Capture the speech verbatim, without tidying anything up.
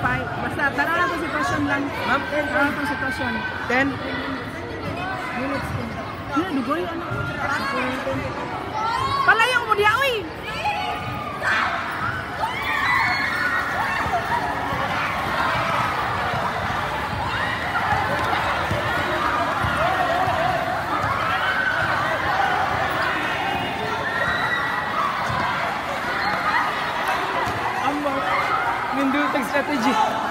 five. Basta, tara na itong sitwasyon lang. Ma'am? Tara na itong sitwasyon. ten. Minutes. Ano, dugoy, ano? Palayang mo diya, uy! Nindutag strategy.